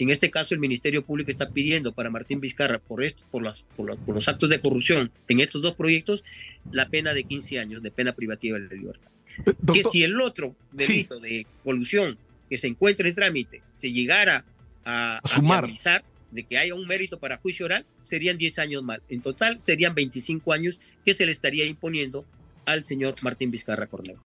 en este caso el Ministerio Público está pidiendo para Martín Vizcarra por los actos de corrupción en estos dos proyectos, la pena de 15 años de pena privativa de libertad. Doctor, que si el otro delito de colusión que se encuentra en trámite se llegara a viabilizar de que haya un mérito para juicio oral, serían 10 años más. En total serían 25 años que se le estaría imponiendo al señor Martín Vizcarra Cornejo.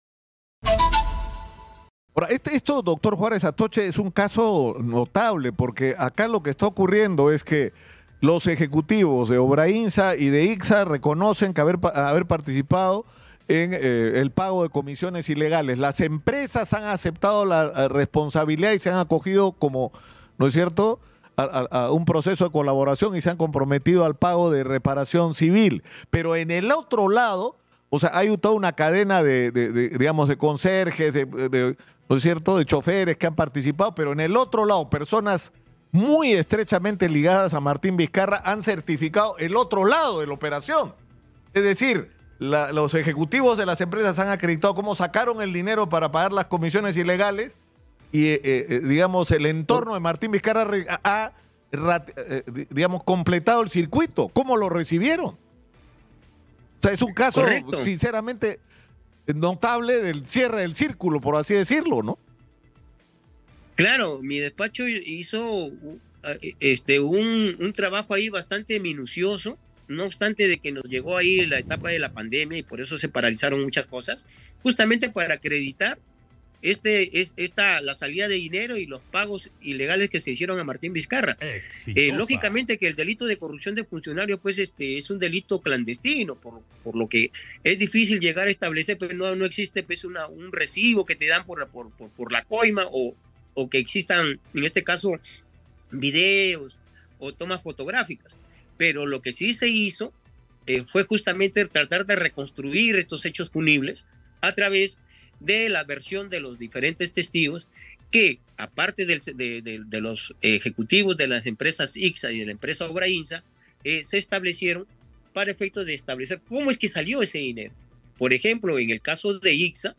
Ahora, esto, doctor Juárez Atoche, es un caso notable porque acá lo que está ocurriendo es que los ejecutivos de Obrainsa y de ICSA reconocen que haber participado en el pago de comisiones ilegales. Las empresas han aceptado la responsabilidad y se han acogido como, ¿no es cierto?, a un proceso de colaboración y se han comprometido al pago de reparación civil. Pero en el otro lado, o sea, hay toda una cadena digamos, de conserjes, ¿no es cierto?, de choferes que han participado, pero en el otro lado, personas muy estrechamente ligadas a Martín Vizcarra han certificado el otro lado de la operación. Es decir, los ejecutivos de las empresas han acreditado cómo sacaron el dinero para pagar las comisiones ilegales y, digamos, el entorno de Martín Vizcarra ha, digamos, completado el circuito. ¿Cómo lo recibieron? O sea, es un caso, correcto, sinceramente notable del cierre del círculo, por así decirlo, ¿no? Claro, mi despacho hizo un trabajo ahí bastante minucioso, no obstante de que nos llegó ahí la etapa de la pandemia y por eso se paralizaron muchas cosas, justamente para acreditar la salida de dinero y los pagos ilegales que se hicieron a Martín Vizcarra. Lógicamente que el delito de corrupción de funcionarios pues es un delito clandestino, por lo que es difícil llegar a establecer, pues no existe pues un recibo que te dan por la coima o que existan, en este caso, videos o tomas fotográficas. Pero lo que sí se hizo fue justamente tratar de reconstruir estos hechos punibles a través de la versión de los diferentes testigos que, aparte de los ejecutivos de las empresas ICSA y de la empresa Obrainsa, se establecieron para efecto de establecer cómo es que salió ese dinero. Por ejemplo, en el caso de ICSA,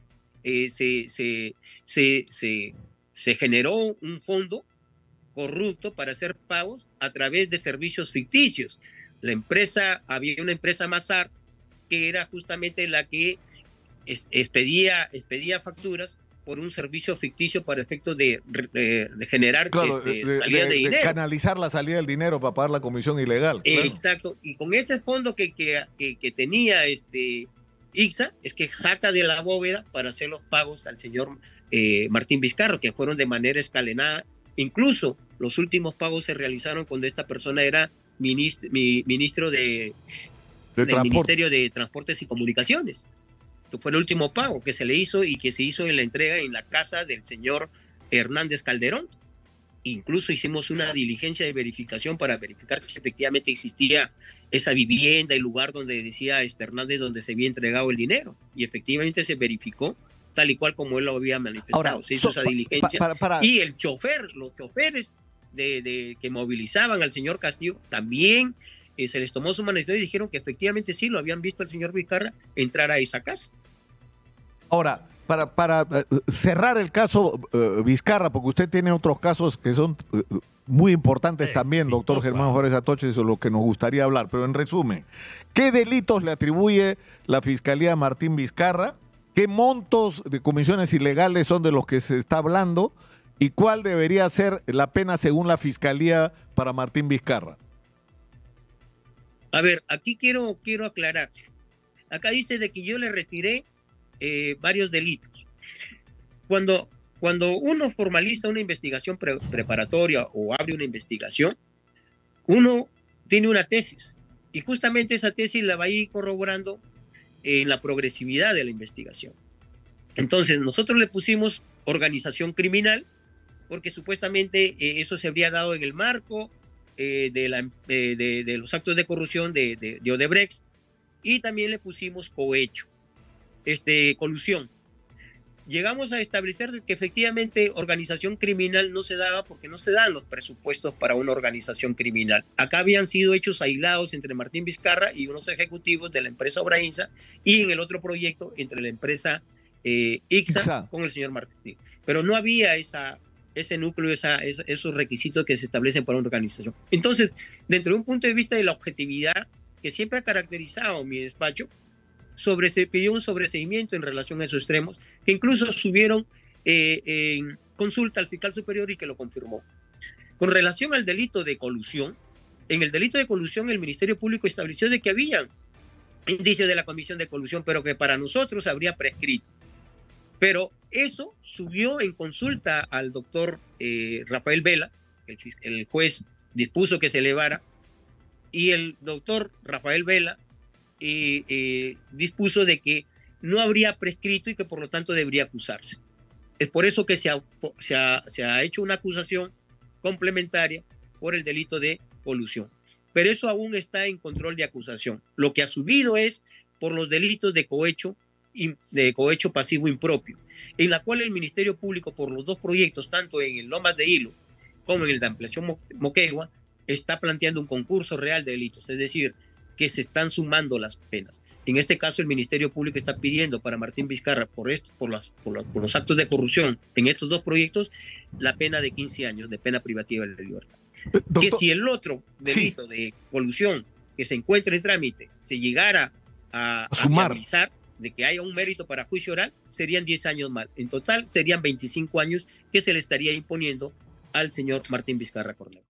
se generó un fondo corrupto para hacer pagos a través de servicios ficticios. Había una empresa Mazar que era justamente la que expedía facturas por un servicio ficticio para efectos de generar salida de dinero. De canalizar la salida del dinero para pagar la comisión ilegal. Claro. Exacto. Y con ese fondo que tenía ICSA, es que saca de la bóveda para hacer los pagos al señor Martín Vizcarra, que fueron de manera escalonada. Incluso los últimos pagos se realizaron cuando esta persona era ministro del Ministerio de Transportes y Comunicaciones. Fue el último pago que se le hizo y que se hizo en la entrega en la casa del señor Hernández Calderón. Incluso hicimos una diligencia de verificación para verificar si efectivamente existía esa vivienda, el lugar donde decía Hernández donde se había entregado el dinero. Y efectivamente se verificó tal y cual como él lo había manifestado. Ahora, se hizo esa diligencia. Y los choferes que movilizaban al señor Castillo también se les tomó su manifestación y dijeron que efectivamente sí lo habían visto al señor Vizcarra entrar a esa casa. Ahora, para cerrar el caso Vizcarra, porque usted tiene otros casos que son muy importantes también, doctor Germán Juárez Atoche, eso es lo que nos gustaría hablar, pero en resumen, ¿qué delitos le atribuye la Fiscalía a Martín Vizcarra? ¿Qué montos de comisiones ilegales son de los que se está hablando? ¿Y cuál debería ser la pena según la Fiscalía para Martín Vizcarra? A ver, aquí quiero aclarar. Acá dice de que yo le retiré varios delitos. Cuando uno formaliza una investigación preparatoria o abre una investigación, uno tiene una tesis y justamente esa tesis la va a ir corroborando en la progresividad de la investigación. Entonces nosotros le pusimos organización porque supuestamente eso se habría dado en el marco de los actos de corrupción de Odebrecht, y también le pusimos cohecho, colusión. Llegamos a establecer que efectivamente organización criminal no se daba porque no se dan los presupuestos para una organización criminal. Acá habían sido hechos aislados entre Martín Vizcarra y unos ejecutivos de la empresa Obrainsa, y en el otro proyecto entre la empresa ICSA con el señor Martín. Pero no había esa ese núcleo, esos requisitos que se establecen para una organización. Entonces, dentro de un punto de vista de la objetividad que siempre ha caracterizado mi despacho, se pidió un sobreseimiento en relación a esos extremos, que incluso subieron en consulta al fiscal superior y que lo confirmó. Con relación al delito de colusión, en el delito de colusión el Ministerio Público estableció de que había indicios de la comisión de colusión, pero que para nosotros habría prescrito. Pero eso subió en consulta al doctor Rafael Vela, el juez dispuso que se elevara, y el doctor Rafael Vela dispuso de que no habría prescrito y que por lo tanto debería acusarse. Es por eso que se ha hecho una acusación complementaria por el delito de colusión. Pero eso aún está en control de acusación. Lo que ha subido es por los delitos de cohecho pasivo impropio, en la cual el Ministerio Público, por los dos proyectos, tanto en el Lomas de Hilo como en el de ampliación Moquegua, está planteando un concurso real de delitos, es decir, que se están sumando las penas. En este caso, el Ministerio Público está pidiendo para Martín Vizcarra, por los actos de corrupción en estos dos proyectos, la pena de 15 años de pena privativa de libertad. Doctor, que si el otro delito de colusión que se encuentra en trámite se llegara a viabilizar, de que haya un mérito para juicio oral, serían 10 años más. En total serían 25 años que se le estaría imponiendo al señor Martín Vizcarra Cornejo.